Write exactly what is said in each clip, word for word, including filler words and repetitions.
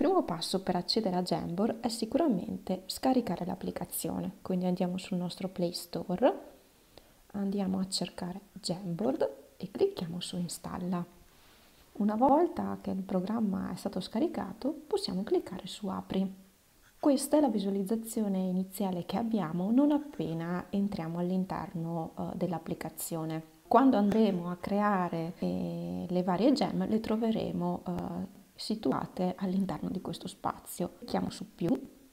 primo passo per accedere a Jamboard è sicuramente scaricare l'applicazione, quindi andiamo sul nostro Play Store, andiamo a cercare Jamboard e clicchiamo su Installa. Una volta che il programma è stato scaricato, possiamo cliccare su Apri. Questa è la visualizzazione iniziale che abbiamo non appena entriamo all'interno uh, dell'applicazione. Quando andremo a creare eh, le varie gem, le troveremo uh, situate all'interno di questo spazio. Clicchiamo su più,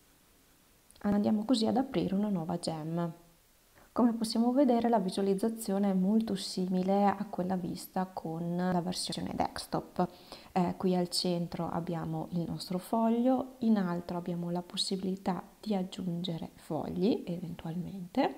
andiamo così ad aprire una nuova gem. Come possiamo vedere, la visualizzazione è molto simile a quella vista con la versione desktop. Eh, qui al centro abbiamo il nostro foglio, in alto abbiamo la possibilità di aggiungere fogli eventualmente.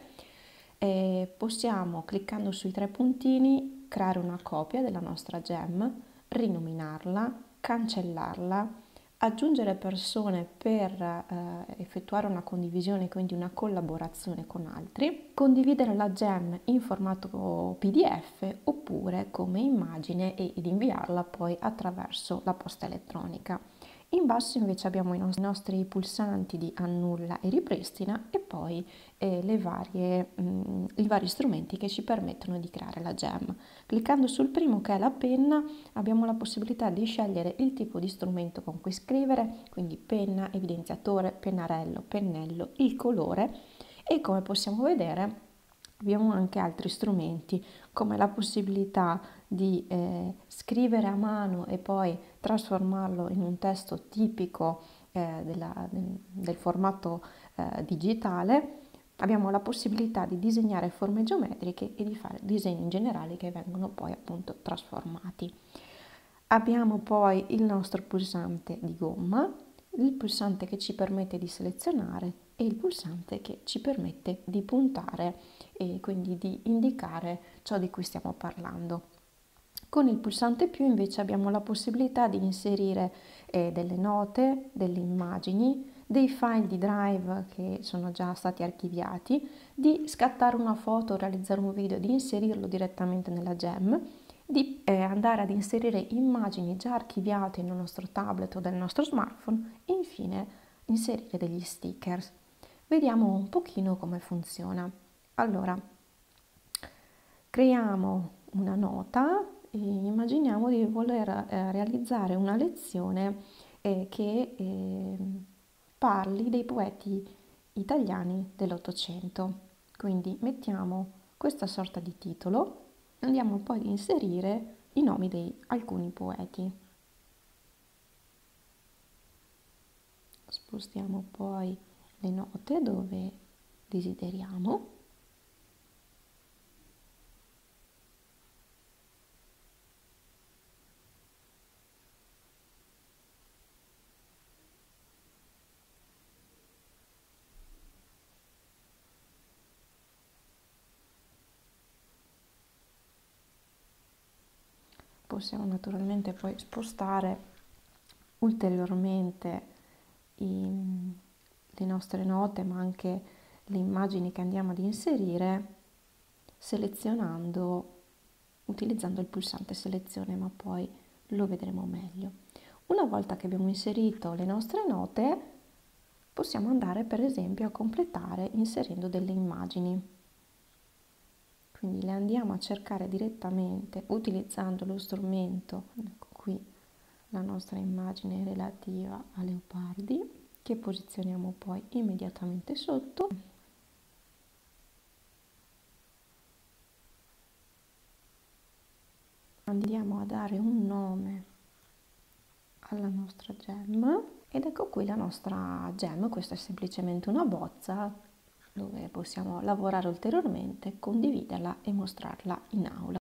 E possiamo, cliccando sui tre puntini, creare una copia della nostra gem, rinominarla, cancellarla, aggiungere persone per eh, effettuare una condivisione, quindi una collaborazione con altri, condividere la gem in formato P D F oppure come immagine e ed inviarla poi attraverso la posta elettronica. In basso invece abbiamo i nostri pulsanti di annulla e ripristina e poi eh, le varie, mh, i vari strumenti che ci permettono di creare la gem. Cliccando sul primo, che è la penna, abbiamo la possibilità di scegliere il tipo di strumento con cui scrivere, quindi penna, evidenziatore, pennarello, pennello, il colore, e come possiamo vedere abbiamo anche altri strumenti come la possibilità di eh, scrivere a mano e poi trasformarlo in un testo tipico eh, della, del, del formato eh, digitale. Abbiamo la possibilità di disegnare forme geometriche e di fare disegni generali che vengono poi appunto trasformati. Abbiamo poi il nostro pulsante di gomma, il pulsante che ci permette di selezionare e il pulsante che ci permette di puntare e quindi di indicare ciò di cui stiamo parlando. Con il pulsante più invece abbiamo la possibilità di inserire eh, delle note, delle immagini, dei file di Drive che sono già stati archiviati, di scattare una foto, realizzare un video, di inserirlo direttamente nella gem, di eh, andare ad inserire immagini già archiviate nel nostro tablet o del nostro smartphone e infine inserire degli stickers. Vediamo un pochino come funziona. Allora, creiamo una nota e immaginiamo di voler eh, realizzare una lezione eh, che eh, parli dei poeti italiani dell'Ottocento. Quindi mettiamo questa sorta di titolo e andiamo poi ad inserire i nomi di alcuni poeti. Spostiamo poi le note dove desideriamo. Possiamo naturalmente poi spostare ulteriormente i, le nostre note, ma anche le immagini che andiamo ad inserire, selezionando, utilizzando il pulsante selezione, ma poi lo vedremo meglio. Una volta che abbiamo inserito le nostre note, possiamo andare per esempio a completare inserendo delle immagini. Quindi le andiamo a cercare direttamente utilizzando lo strumento, ecco qui la nostra immagine relativa a Leopardi, che posizioniamo poi immediatamente sotto. Andiamo a dare un nome alla nostra gem ed ecco qui la nostra gem. Questa è semplicemente una bozza dove possiamo lavorare ulteriormente, condividerla e mostrarla in aula.